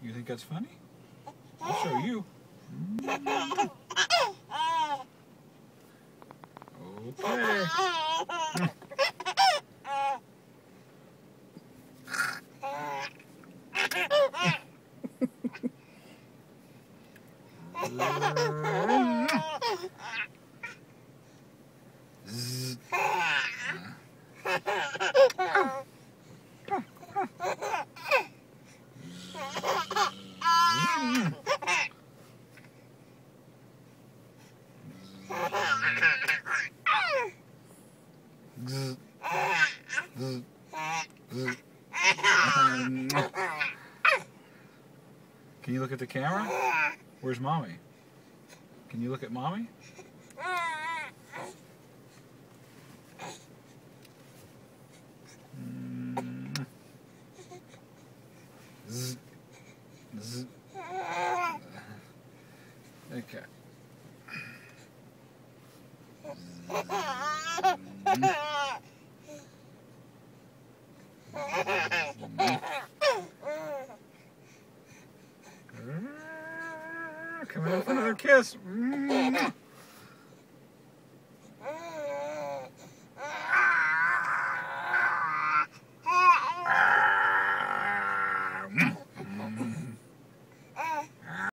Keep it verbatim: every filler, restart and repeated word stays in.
You think that's funny? I'll show you. Okay. Zzz. Zzz. Zzz. Zzz. Can you look at the camera? Where's Mommy? Can you look at Mommy? Mm. Zzz. Zzz. Okay. Come out for another kiss.